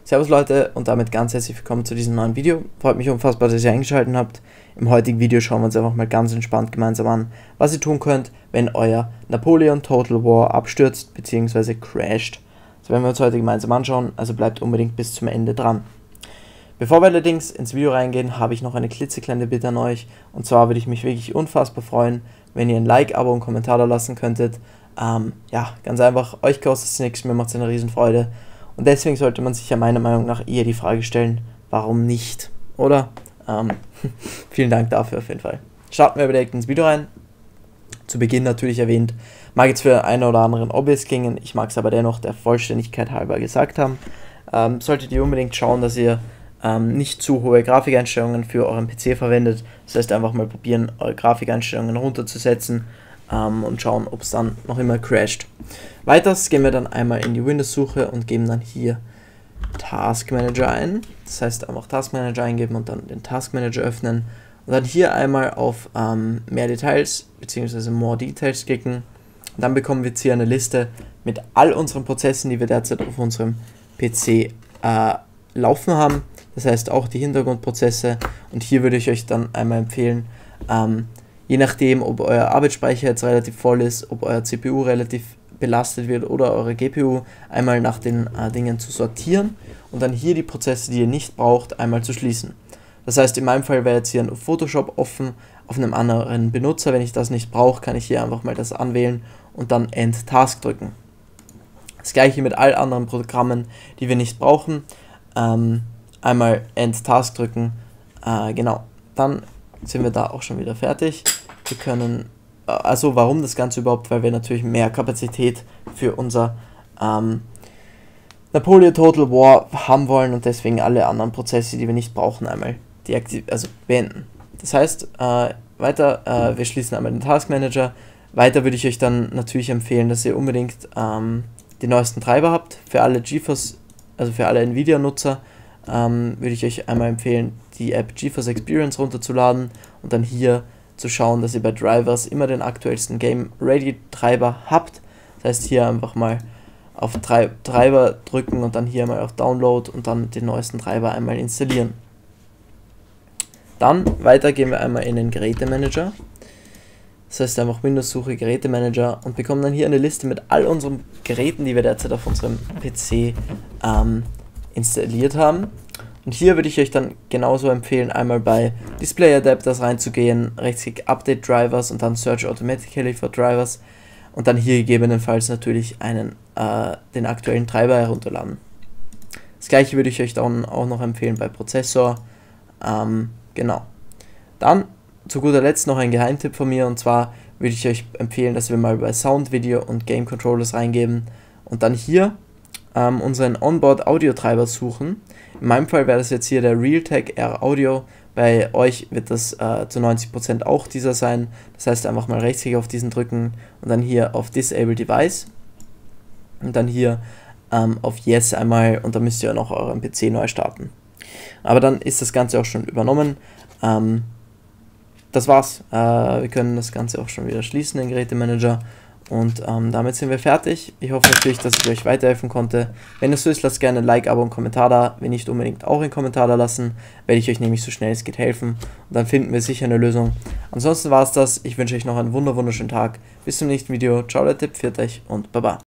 Servus Leute und damit ganz herzlich willkommen zu diesem neuen Video. Freut mich unfassbar, dass ihr eingeschaltet habt. Im heutigen Video schauen wir uns einfach mal ganz entspannt gemeinsam an, was ihr tun könnt, wenn euer Napoleon Total War abstürzt bzw. crasht. Das werden wir uns heute gemeinsam anschauen, also bleibt unbedingt bis zum Ende dran. Bevor wir allerdings ins Video reingehen, habe ich noch eine klitzekleine Bitte an euch. Und zwar würde ich mich wirklich unfassbar freuen, wenn ihr ein Like, Abo und Kommentar da lassen könntet. Ja, ganz einfach, euch kostet es nichts, mir macht es eine Riesenfreude. Und deswegen sollte man sich ja meiner Meinung nach eher die Frage stellen, warum nicht, oder? Vielen Dank dafür auf jeden Fall. Starten wir direkt ins Video rein. Zu Beginn natürlich erwähnt, mag jetzt für einen oder anderen obvious klingen, ich mag es aber dennoch der Vollständigkeit halber gesagt haben. Solltet ihr unbedingt schauen, dass ihr nicht zu hohe Grafikeinstellungen für euren PC verwendet. Das heißt, einfach mal probieren, eure Grafikeinstellungen runterzusetzen und schauen, ob es dann noch immer crasht. Weiters gehen wir dann einmal in die Windows-Suche und geben dann hier Task Manager ein. Das heißt, einfach Task Manager eingeben und dann den Task Manager öffnen. Und dann hier einmal auf mehr Details bzw. More Details klicken. Und dann bekommen wir jetzt hier eine Liste mit all unseren Prozessen, die wir derzeit auf unserem PC laufen haben. Das heißt auch die Hintergrundprozesse. Und hier würde ich euch dann einmal empfehlen, je nachdem, ob euer Arbeitsspeicher jetzt relativ voll ist, ob euer CPU relativ belastet wird oder eure GPU, einmal nach den Dingen zu sortieren und dann hier die Prozesse, die ihr nicht braucht, einmal zu schließen. Das heißt, in meinem Fall wäre jetzt hier ein Photoshop offen auf einem anderen Benutzer. Wenn ich das nicht brauche, kann ich hier einfach mal das anwählen und dann End Task drücken. Das gleiche mit all anderen Programmen, die wir nicht brauchen. Einmal End Task drücken. Genau, dann sind wir da auch schon wieder fertig. Wir können, also warum das Ganze überhaupt? Weil wir natürlich mehr Kapazität für unser Napoleon Total War haben wollen und deswegen alle anderen Prozesse, die wir nicht brauchen, einmal beenden. Das heißt, wir schließen einmal den Task Manager. Weiter würde ich euch dann natürlich empfehlen, dass ihr unbedingt die neuesten Treiber habt. Für alle GeForce, also für alle Nvidia-Nutzer, würde ich euch einmal empfehlen, die App GeForce Experience runterzuladen und dann hier zu schauen, dass ihr bei Drivers immer den aktuellsten Game Ready Treiber habt. Das heißt, hier einfach mal auf Treiber drücken und dann hier mal auf Download und dann den neuesten Treiber einmal installieren. Dann weiter gehen wir einmal in den Gerätemanager. Das heißt einfach Windows-Suche, Gerätemanager und bekommen dann hier eine Liste mit all unseren Geräten, die wir derzeit auf unserem PC installiert haben. Und hier würde ich euch dann genauso empfehlen, einmal bei Display Adapters reinzugehen, rechtsklick Update Drivers und dann Search Automatically for Drivers und dann hier gegebenenfalls natürlich den aktuellen Treiber herunterladen. Das gleiche würde ich euch dann auch noch empfehlen bei Prozessor. Genau. Dann zu guter Letzt noch ein Geheimtipp von mir und zwar würde ich euch empfehlen, dass wir mal bei Sound, Video und Game Controllers reingeben und dann hier unseren Onboard Audio Treiber suchen. In meinem Fall wäre das jetzt hier der Realtek R Audio. Bei euch wird das zu 90% auch dieser sein. Das heißt einfach mal rechtsklick auf diesen drücken und dann hier auf Disable Device und dann hier auf Yes einmal und dann müsst ihr noch euren PC neu starten. Aber dann ist das Ganze auch schon übernommen. Das war's. Wir können das Ganze auch schon wieder schließen, den Gerätemanager. Und damit sind wir fertig. Ich hoffe natürlich, dass ich euch weiterhelfen konnte. Wenn es so ist, lasst gerne ein Like, Abo und Kommentar da. Wenn nicht, unbedingt auch einen Kommentar da lassen. Werde ich euch nämlich so schnell es geht helfen. Und dann finden wir sicher eine Lösung. Ansonsten war es das. Ich wünsche euch noch einen wunderschönen Tag. Bis zum nächsten Video. Ciao Leute, pfiat euch und baba.